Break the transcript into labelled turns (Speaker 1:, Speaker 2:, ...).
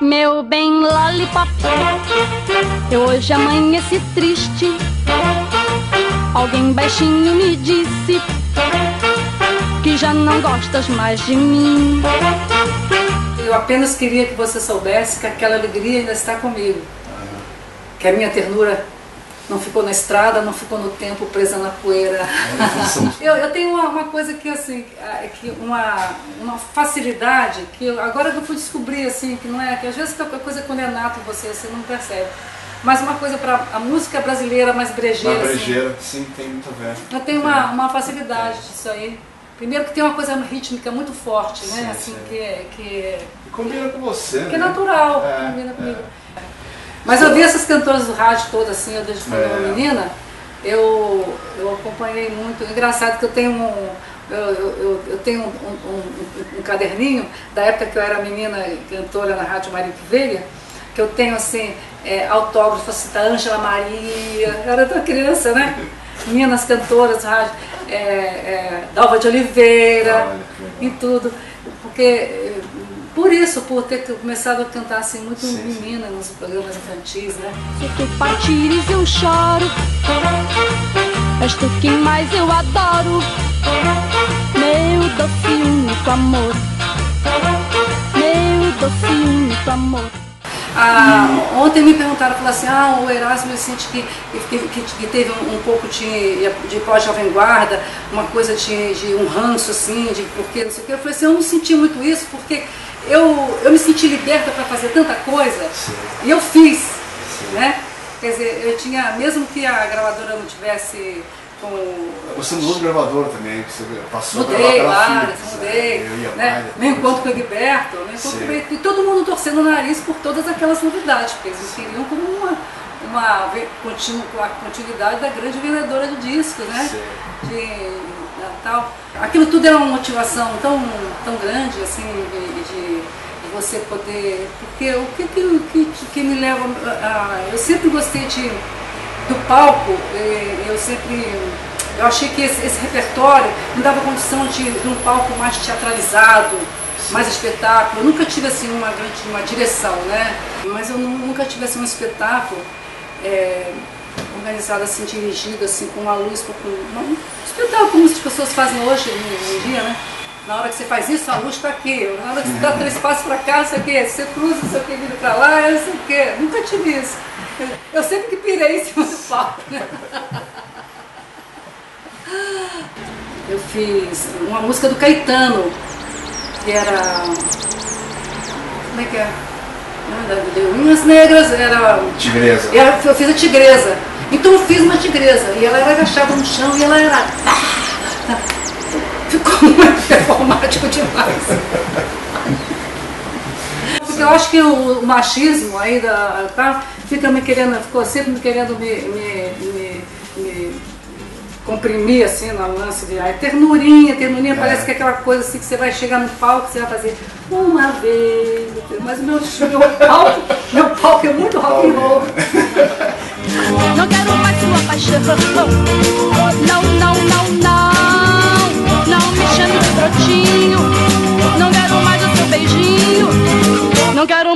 Speaker 1: Meu bem lollipop, eu hoje amanheci triste. Alguém baixinho me disse que já não gostas mais de mim.
Speaker 2: Eu apenas queria que você soubesse que aquela alegria ainda está comigo. Que a minha ternura não ficou na estrada, não ficou no tempo presa na poeira. Eu tenho uma coisa que assim, uma facilidade que agora eu fui descobrir assim, que não é, que às vezes qualquer coisa quando é nato você não percebe. Mas uma coisa para a música brasileira mais brejeira.
Speaker 3: Mais brejeira,
Speaker 2: assim,
Speaker 3: sim, tem muito a ver.
Speaker 2: Eu tenho uma facilidade disso aí. Primeiro que tem uma coisa rítmica muito forte, né?
Speaker 3: Sim,
Speaker 2: assim,
Speaker 3: sim.
Speaker 2: que
Speaker 3: combina com você,
Speaker 2: que
Speaker 3: né?
Speaker 2: é natural, combina comigo. Mas eu vi essas cantoras do rádio todas assim, eu desde quando eu era menina, eu acompanhei muito. Engraçado que eu tenho eu tenho um caderninho da época que eu era menina cantora na Rádio Maria Ovelha, que eu tenho assim, autógrafos assim, da Ângela Maria, eu era toda criança, né? Meninas cantoras, rádio, Dalva de Oliveira, e tudo. Porque, por ter começado a cantar assim muito menina nos programas infantis, né?
Speaker 1: Se tu partires eu choro, és tu quem mais eu adoro, meu doce e único amor, meu doce e único amor.
Speaker 2: Ontem me perguntaram, falaram assim, o Erasmo ele sente que teve um pouco de pós-jovem guarda, uma coisa de um ranço assim, de porque não sei o que. Eu falei assim, eu não senti muito isso, porque eu me senti liberta para fazer tanta coisa, e eu fiz, né? Quer dizer, eu tinha, mesmo que a gravadora não tivesse
Speaker 3: Você mudou de gravador também, você passou
Speaker 2: mudei,
Speaker 3: a gravar
Speaker 2: várias, mudei, né? Me encontro com o Egberto, e todo mundo torcendo o nariz por todas aquelas novidades, porque eles me queriam como uma continuidade da grande vendedora de discos, né? De Natal. Aquilo tudo era uma motivação tão grande, assim, de você poder... Porque o que me leva eu sempre gostei do palco, eu achei que esse repertório me dava condição de um palco mais teatralizado, mais espetáculo. Eu nunca tive assim uma direção, né? Mas eu nunca tive assim um espetáculo organizado assim, dirigido assim, com uma luz, um espetáculo como as pessoas fazem hoje em dia, né? Na hora que você faz isso, a luz está aqui. Na hora que você dá 3 passos para cá, não sei o quê. Você cruza, não sei o quê, vira para lá, não sei o quê. Nunca tive isso. Eu sempre que pirei em cima do palco, né? Eu fiz uma música do Caetano, que era... Como é que é? De Unhas Negras, era...
Speaker 3: Tigresa.
Speaker 2: Eu fiz a Tigresa. Então eu fiz uma tigresa, e ela era agachada no chão, e ela era... Ficou muito performático demais. Porque eu acho que o machismo aí ficou sempre me querendo me comprimir assim no lance de ternurinha, parece que é aquela coisa assim que você vai chegar no palco, você vai fazer uma vez, mas meu palco é muito rock and roll.
Speaker 1: Não quero mais sua paixão, não, não, não, não, não me chame de brotinho, não quero mais o seu beijinho, não quero